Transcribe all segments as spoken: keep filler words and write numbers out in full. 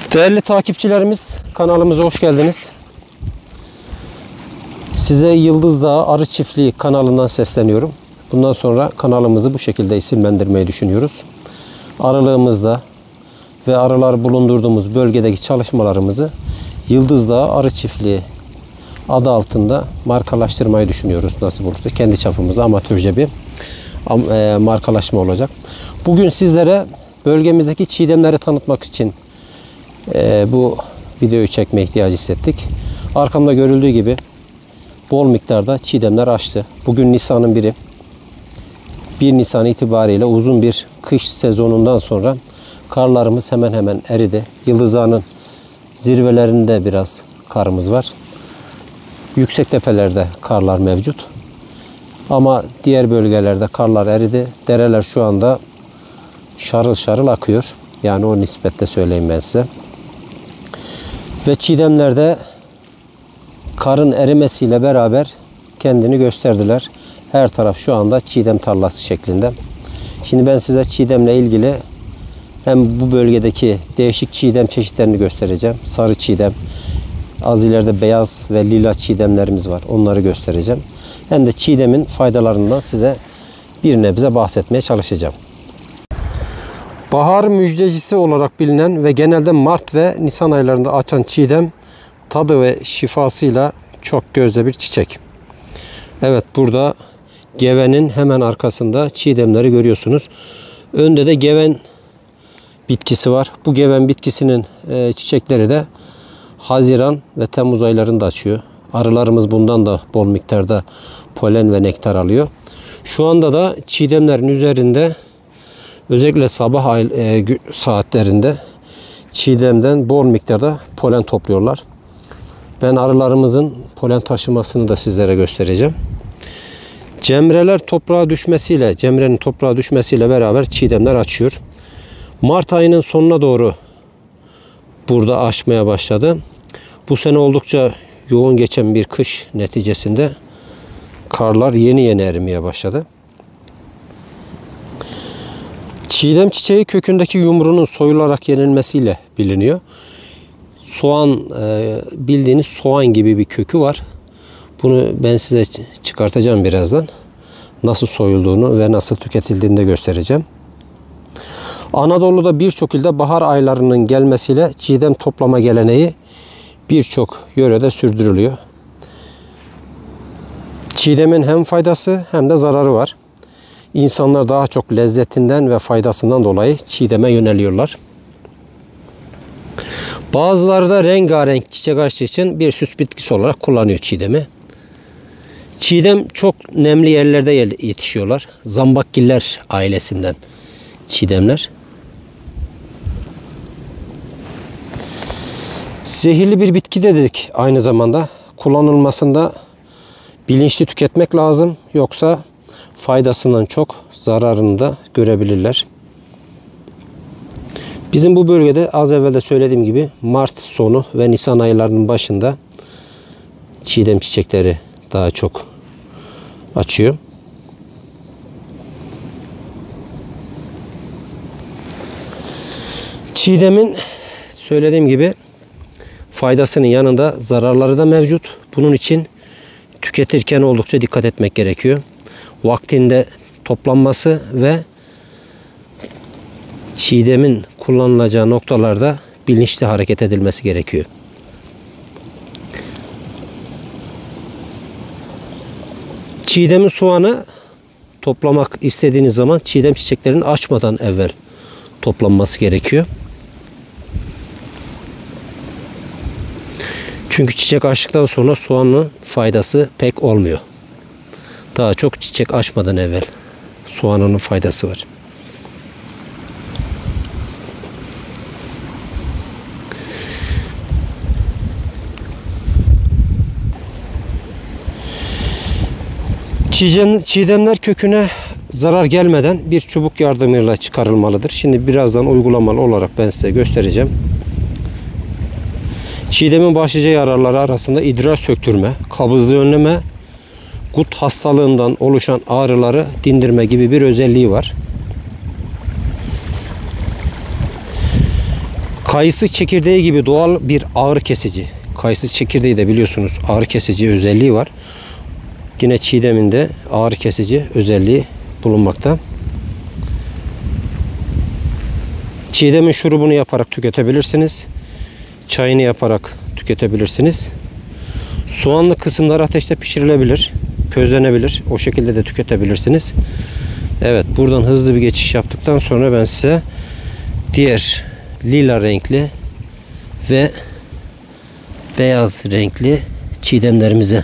Değerli takipçilerimiz, kanalımıza hoş geldiniz. Size Yıldız Dağı Arı Çiftliği kanalından sesleniyorum. Bundan sonra kanalımızı bu şekilde isimlendirmeyi düşünüyoruz. Arılığımızda ve arılar bulundurduğumuz bölgedeki çalışmalarımızı Yıldız Dağı Arı Çiftliği adı altında markalaştırmayı düşünüyoruz. Nasıl olursa kendi çapımızda amatörce bir markalaşma olacak. Bugün sizlere bölgemizdeki çiğdemleri tanıtmak için e, bu videoyu çekme ihtiyacı hissettik. Arkamda görüldüğü gibi bol miktarda çiğdemler açtı. Bugün Nisan'ın biri. bir Nisan itibariyle uzun bir kış sezonundan sonra karlarımız hemen hemen eridi. Yıldız Dağı'nın zirvelerinde biraz karımız var. Yüksek tepelerde karlar mevcut. Ama diğer bölgelerde karlar eridi. Dereler şu anda şarıl şarıl akıyor. Yani o nispette söyleyeyim ben size. Ve çiğdemlerde karın erimesiyle beraber kendini gösterdiler. Her taraf şu anda çiğdem tarlası şeklinde. Şimdi ben size çiğdemle ilgili hem bu bölgedeki değişik çiğdem çeşitlerini göstereceğim. Sarı çiğdem, az ileride beyaz ve lila çiğdemlerimiz var. Onları göstereceğim. Hem de çiğdemin faydalarından size bir nebze bahsetmeye çalışacağım. Bahar müjdecisi olarak bilinen ve genelde Mart ve Nisan aylarında açan çiğdem tadı ve şifasıyla çok gözde bir çiçek. Evet, burada gevenin hemen arkasında çiğdemleri görüyorsunuz. Önde de geven bitkisi var. Bu geven bitkisinin e, çiçekleri de Haziran ve Temmuz aylarında açıyor. Arılarımız bundan da bol miktarda polen ve nektar alıyor. Şu anda da çiğdemlerin üzerinde özellikle sabah ay, e, saatlerinde çiğdemden bol miktarda polen topluyorlar. Ben arılarımızın polen taşımasını da sizlere göstereceğim. Cemreler toprağa düşmesiyle, cemrenin toprağa düşmesiyle beraber çiğdemler açıyor. Mart ayının sonuna doğru burada açmaya başladı. Bu sene oldukça yoğun geçen bir kış neticesinde karlar yeni yeni erimeye başladı. Çiğdem çiçeği kökündeki yumruğunun soyularak yenilmesiyle biliniyor. Soğan, bildiğiniz soğan gibi bir kökü var. Bunu ben size çıkartacağım birazdan. Nasıl soyulduğunu ve nasıl tüketildiğini de göstereceğim. Anadolu'da birçok ilde bahar aylarının gelmesiyle çiğdem toplama geleneği birçok yörede sürdürülüyor. Çiğdemin hem faydası hem de zararı var. İnsanlar daha çok lezzetinden ve faydasından dolayı çiğdeme yöneliyorlar. Bazıları da rengarenk çiçek açtığı için bir süs bitkisi olarak kullanıyor çiğdemi. Çiğdem çok nemli yerlerde yetişiyorlar. Zambakgiller ailesinden çiğdemler. Zehirli bir bitki de dedik aynı zamanda. Kullanılmasında bilinçli tüketmek lazım. Yoksa faydasından çok zararını da görebilirler. Bizim bu bölgede az evvel de söylediğim gibi Mart sonu ve Nisan aylarının başında çiğdem çiçekleri daha çok açıyor. Çiğdemin söylediğim gibi faydasının yanında zararları da mevcut. Bunun için tüketirken oldukça dikkat etmek gerekiyor. Vaktinde toplanması ve çiğdemin kullanılacağı noktalarda bilinçli hareket edilmesi gerekiyor. Çiğdemin soğanı toplamak istediğiniz zaman çiğdem çiçeklerini açmadan evvel toplanması gerekiyor. Çünkü çiçek açtıktan sonra soğanın faydası pek olmuyor. Daha çok çiçek açmadan evvel soğanın faydası var. Çiğdem, çiğdemler köküne zarar gelmeden bir çubuk yardımıyla çıkarılmalıdır. Şimdi birazdan uygulamalı olarak ben size göstereceğim. Çiğdemin başlıca yararları arasında idrar söktürme, kabızlığı önleme, gut hastalığından oluşan ağrıları dindirme gibi bir özelliği var. Kayısı çekirdeği gibi doğal bir ağrı kesici. Kayısı çekirdeği de biliyorsunuz ağrı kesici özelliği var. Yine çiğdemin de ağrı kesici özelliği bulunmakta. Çiğdemin şurubunu yaparak tüketebilirsiniz. Çayını yaparak tüketebilirsiniz. Soğanlı kısımlar ateşte pişirilebilir, közlenebilir. O şekilde de tüketebilirsiniz. Evet, buradan hızlı bir geçiş yaptıktan sonra ben size diğer lila renkli ve beyaz renkli çiğdemlerimize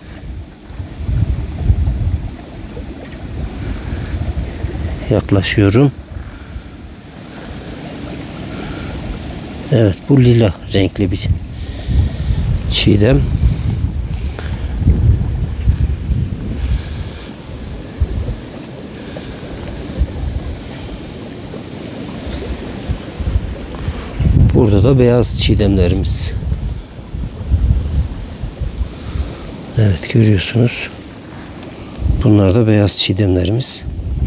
yaklaşıyorum. Evet, bu lila renkli bir çiğdem. Burada da beyaz çiğdemlerimiz. Evet, görüyorsunuz. Bunlar da beyaz çiğdemlerimiz.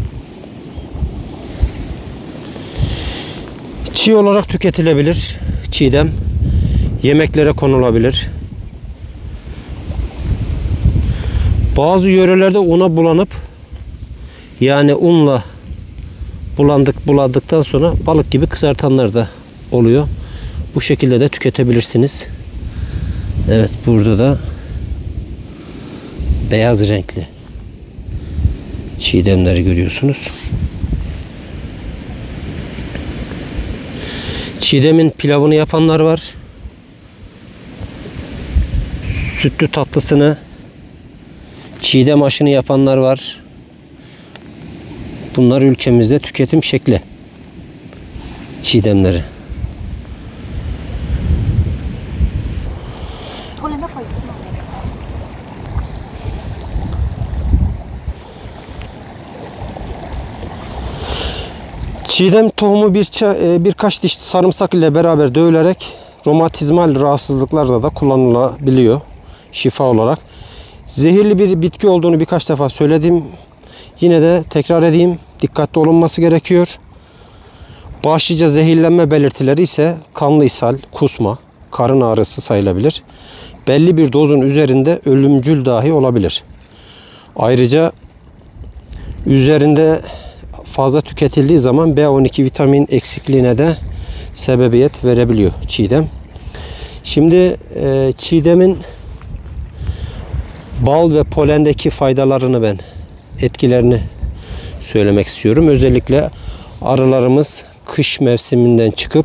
Çiğ olarak tüketilebilir. Çiğdem yemeklere konulabilir. Bazı yörelerde una bulanıp, yani unla bulandık buladıktan sonra balık gibi kızartanlar da oluyor. Bu şekilde de tüketebilirsiniz. Evet, burada da beyaz renkli çiğdemleri görüyorsunuz. Çiğdemin pilavını yapanlar var. Sütlü tatlısını, çiğdem aşını yapanlar var. Bunlar ülkemizde tüketim şekli. Çiğdemleri. Çiğdem tohumu bir birkaç diş sarımsak ile beraber dövülerek romatizmal rahatsızlıklarda da kullanılabiliyor şifa olarak. Zehirli bir bitki olduğunu birkaç defa söyledim. Yine de tekrar edeyim. Dikkatli olunması gerekiyor. Başlıca zehirlenme belirtileri ise kanlı ishal, kusma, karın ağrısı sayılabilir. Belli bir dozun üzerinde ölümcül dahi olabilir. Ayrıca üzerinde fazla tüketildiği zaman B on iki vitamin eksikliğine de sebebiyet verebiliyor çiğdem. Şimdi e, çiğdemin bal ve polendeki faydalarını ben, etkilerini söylemek istiyorum. Özellikle arılarımız kış mevsiminden çıkıp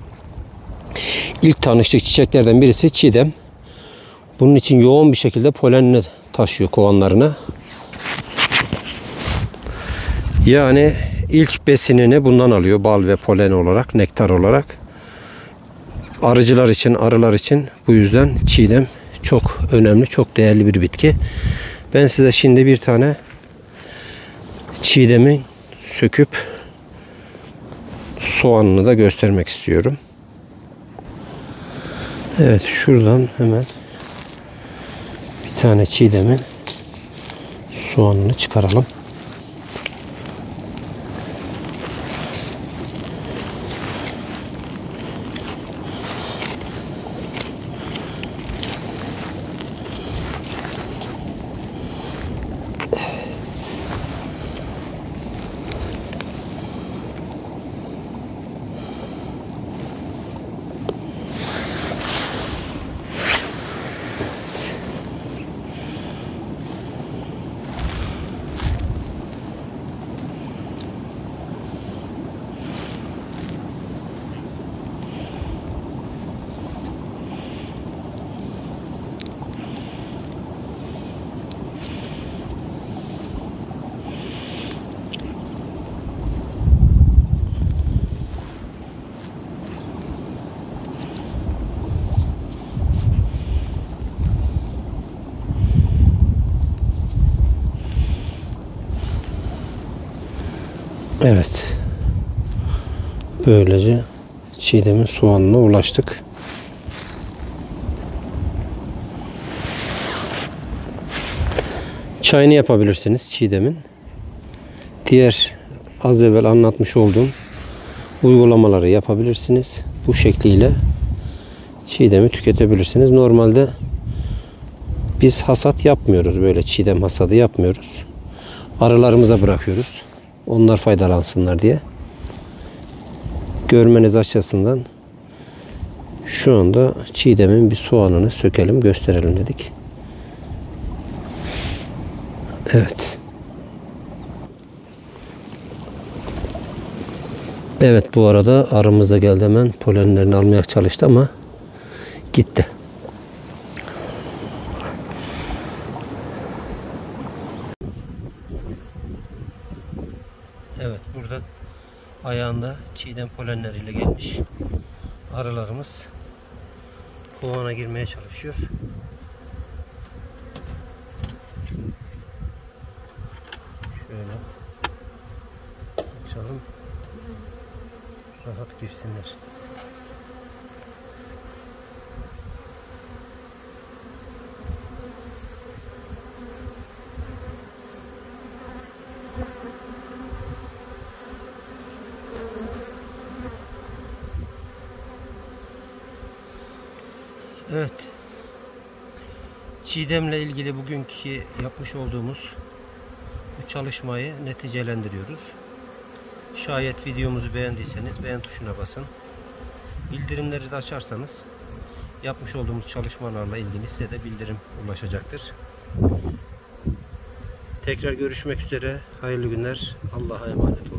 ilk tanıştığı çiçeklerden birisi çiğdem. Bunun için yoğun bir şekilde polenini taşıyor kovanlarına. Yani ilk besinini bundan alıyor, bal ve polen olarak, nektar olarak. Arıcılar için, arılar için bu yüzden çiğdem çok önemli, çok değerli bir bitki. Ben size şimdi bir tane çiğdemi söküp soğanını da göstermek istiyorum. Evet, şuradan hemen bir tane çiğdemin soğanını çıkaralım. Evet. Böylece çiğdemin soğanına ulaştık. Çayını yapabilirsiniz çiğdemin. Diğer az evvel anlatmış olduğum uygulamaları yapabilirsiniz. bu şekliyle çiğdemi tüketebilirsiniz. Normalde biz hasat yapmıyoruz. Böyle çiğdem hasadı yapmıyoruz. Arılarımıza bırakıyoruz. Onlar faydalansınlar diye. Görmeniz açısından şu anda çiğdemin bir soğanını sökelim, gösterelim dedik. Evet. Evet, bu arada arımız da geldi, hemen polenlerini almaya çalıştı ama gitti. Evet, burada ayağında çiğdem polenleriyle gelmiş arılarımız kovana girmeye çalışıyor. Şöyle açalım, rahat girsinler. Evet. Çiğdemle ilgili bugünkü yapmış olduğumuz bu çalışmayı neticelendiriyoruz. Şayet videomuzu beğendiyseniz beğen tuşuna basın. Bildirimleri de açarsanız yapmış olduğumuz çalışmalarla ilgili size de bildirim ulaşacaktır. Tekrar görüşmek üzere. Hayırlı günler. Allah'a emanet olun.